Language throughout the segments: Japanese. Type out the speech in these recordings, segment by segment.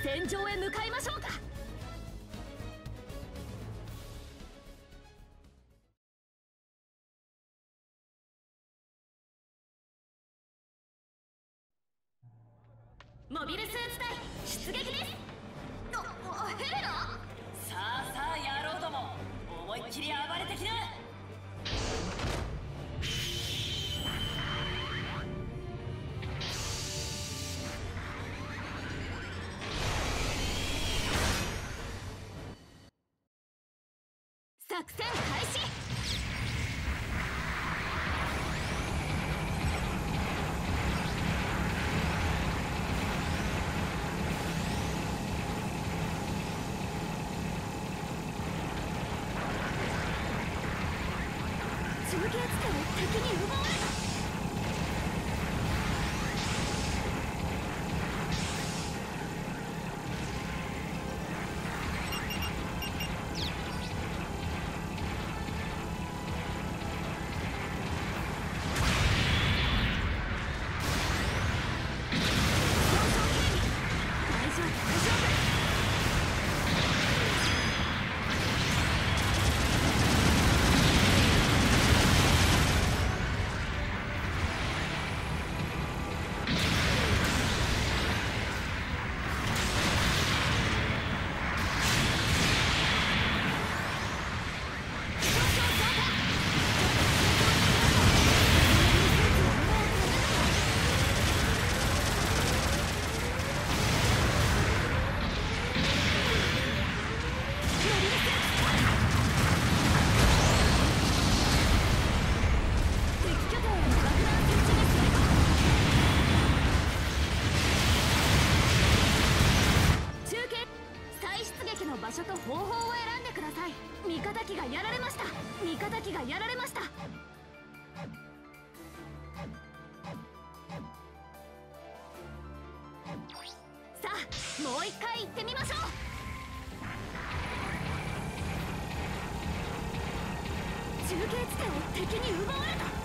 戦場へ向かいましょうか。モビルスーツ隊出撃です。ヘレナ。 さあさあ野郎ども、思いっきり暴れてきな。 作戦開始。中継地点を敵に奪われた。場所と方法を選んでください。味方機がやられました。味方機がやられました。さあもう一回行ってみましょう。中継地点を敵に奪われた。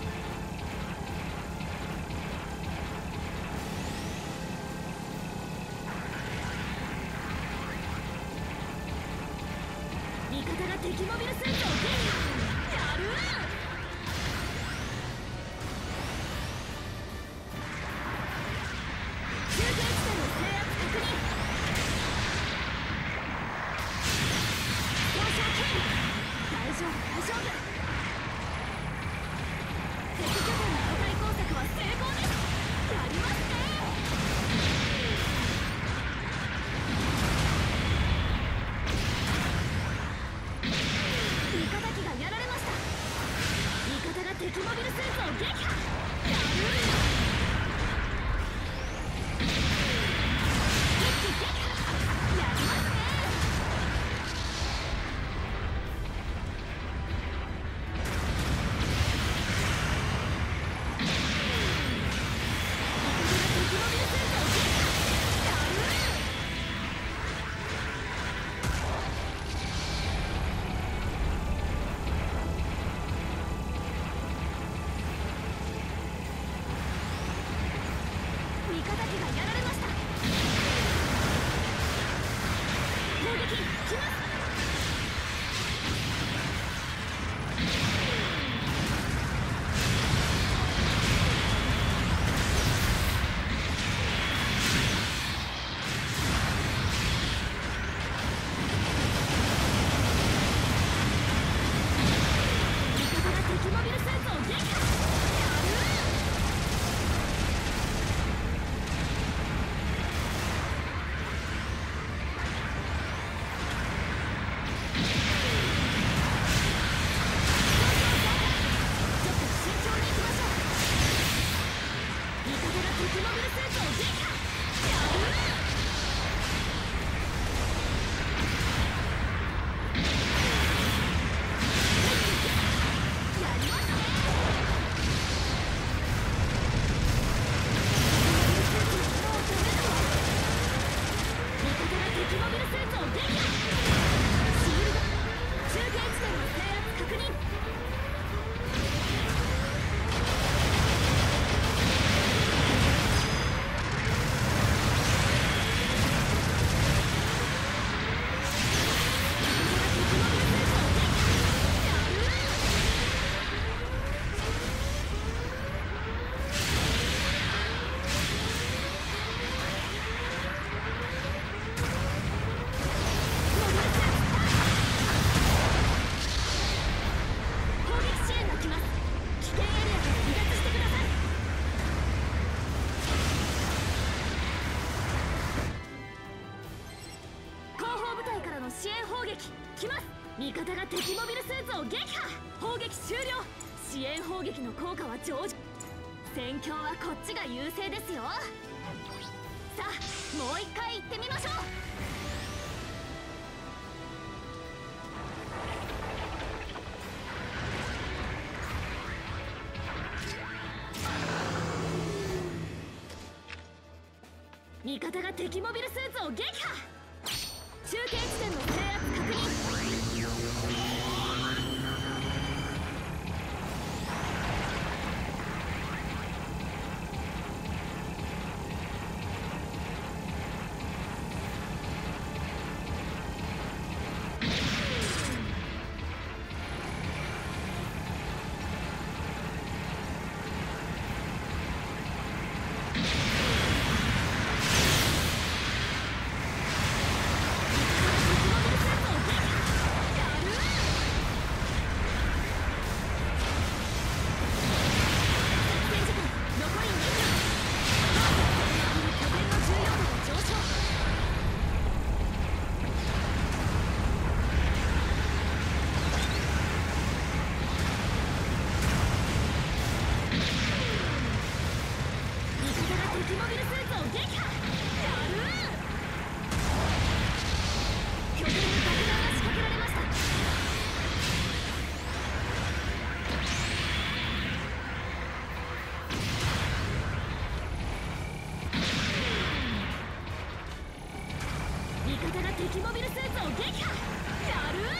味方が敵モビルスーツを手にやる。中継地点の制圧確認。交渉権利。大丈夫大丈夫。敵拠点の破壊工作は成功です。やりますね。味方機がやられました。 支援砲撃来ます。味方が敵モビルスーツを撃破。砲撃終了。支援砲撃の効果は上々。戦況はこっちが優勢ですよ。さあもう一回行ってみましょう。味方が敵モビルスーツを撃破。中継地点の制圧確認。敵モビルスーツを撃破。やる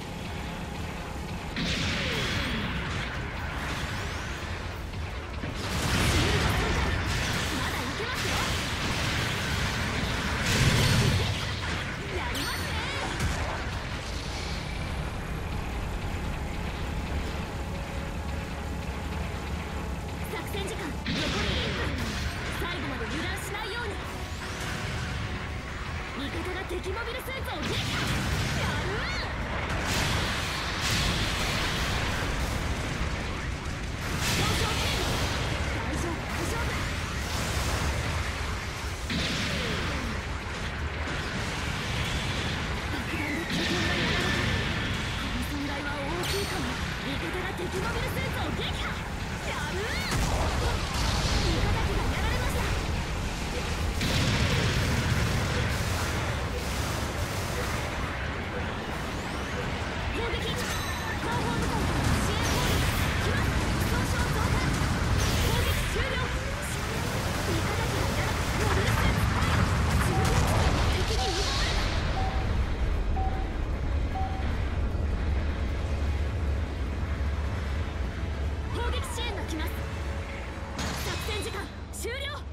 まだいけますよ。やりますね。作戦時間残り1分。最後まで油断しないように。味方が敵モビルスーツを撃破。やる上昇警備。大丈夫大丈夫。爆弾で拠点がやられた。この損害は大きいかも。味方が敵モビルスーツを撃破。やる味方機がやられました。砲撃。後方部隊から支援砲撃来ます。損傷増加。砲撃終了。味方機がやらモビルスーツファイア。中継地点の敵に奪われた。砲撃支援が来ます。作戦時間終了。